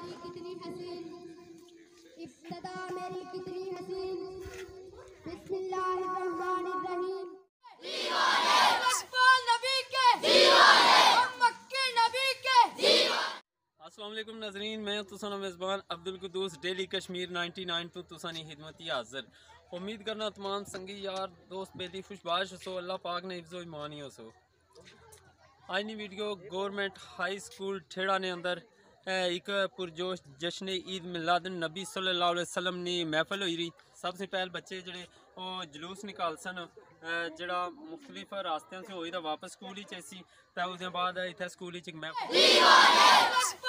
کتنی حسین ابتدا میری کتنی حسین بسم اللہ الرحمن الرحیم السلام علیکم ناظرین، میں تساں میزبان عبدالقدوس ڈیلی کشمیر 99 تو تسانی خدمتی حاضر. امید کرنا تمام سنگی یار دوست بیلی خوشباش ہو، اللہ پاک نے حفظ و ایمانی ہو سو. آج نی ویڈیو گورنمنٹ ہائی سکول ٹھیڑا نے اندر ایک پرجوش جشن عید میلاد النبی صلی اللہ علیہ وسلم نی محفل ہوئی رہی. سب سے پہل بچے جڑے جلوس نکال سن جڑا مختلف راستوں سے ہوئی دا واپس سکول ہی چیسی تے اس دے بعد ایتھے سکول ہی محفل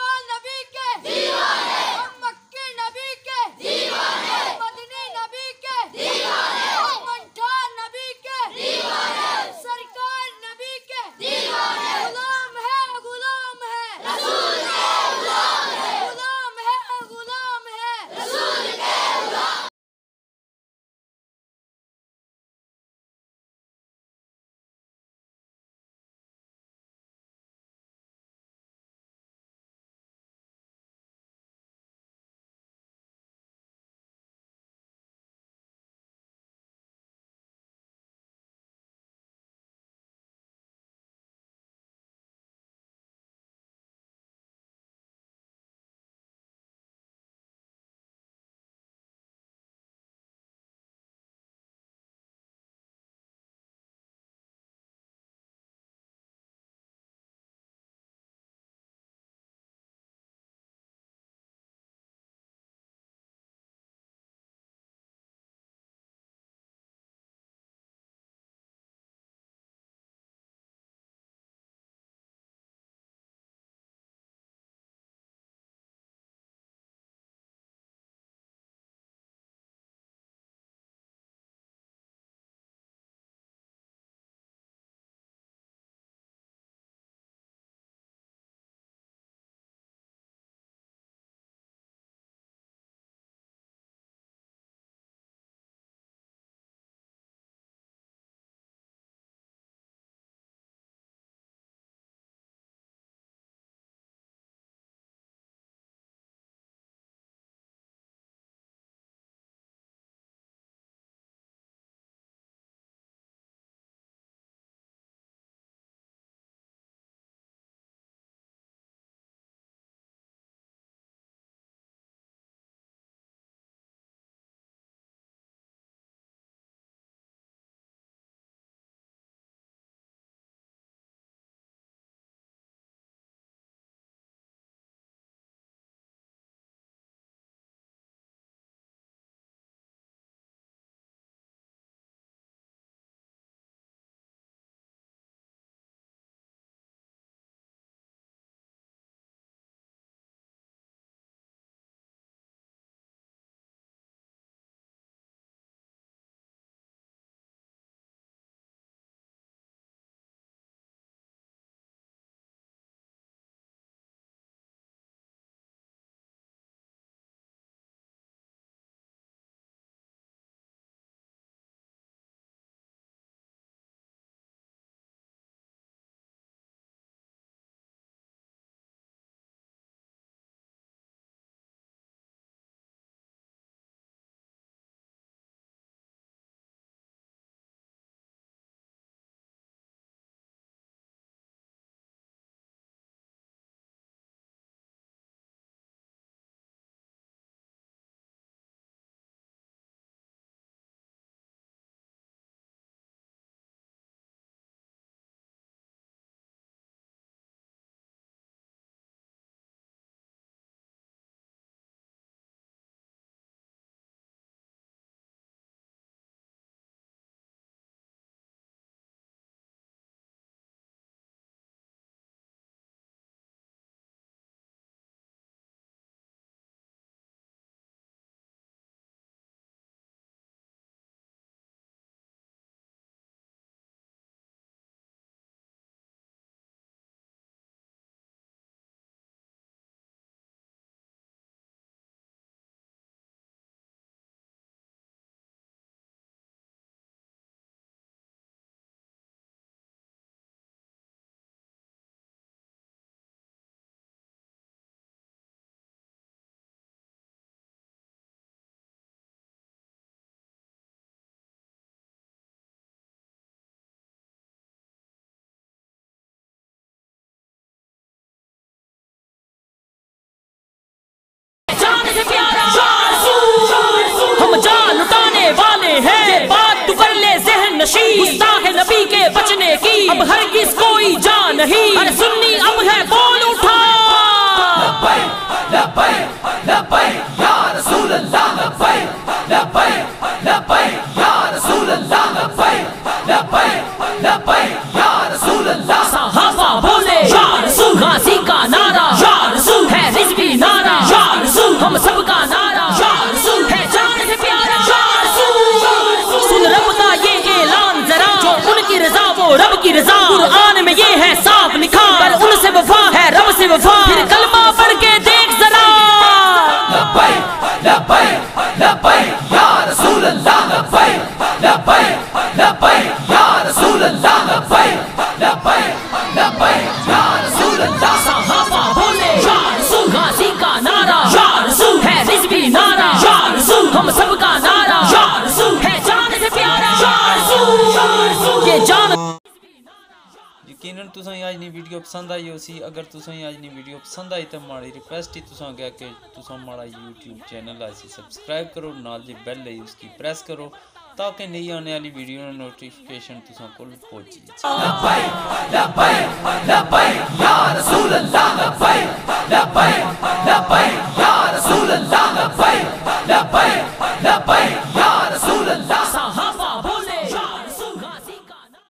نشین گستاخ نبی کے بچنے کی اب ہرگز کوئی جان نہیں ارے سنی اب ہے بول اٹھا لبیک لبیک لبیک یا رسول اللہ لبیک لبیک لبیک یا رسول اللہ لبیک لبیک لبیک یا رسول اللہ صحابہ بولے یا رسول غازی کا نعرہ یا رسول ہے رضوی نعرہ یا رسول ہم سب کا نعرہ یا رسول ہے جان سے پیارا یا رسول سن رب کا یہ اعلان ذرا جو ان کی رضا وہ رب کی رضا قرآن میں یہ ہے صاف لکھا پر ان سے وفا ہے رب سے وفا پھر کلمہ پڑھ کے دیکھ ذرا لبیک لبیک لبیک یا رسول اللہ لبیک لبیک لبیک یا رسول اللہ لبیک لبیک لبیک یا رسول اللہ صحابہ بولے یا رسول غازی کا نعرہ یا رسول ہے رضوی نعرہ یا رسول ہم سب کا نعرہ یا رسول ہے جان سے پیارا یا رسول یہ جان یقیناً تساں آج نی ویڈیو پسند آئی ہو سی اگر تساں آج نی ویڈیو پسند آئی تو ہماری ریکویسٹ ہی تساں گیا کہ تساں ہمارا یوٹیوب چینل آئی سبسکرائب کرو نال دی بیل ہے اس کی پریس کرو تاکہ نئی آنے والی ویڈیو نوٹیفیکیشن تساں کول پہنچ جائے لبیک لبیک لبیک یا رسول اللہ لبیک لبیک لبیک یا رسول اللہ لبیک لبیک لبیک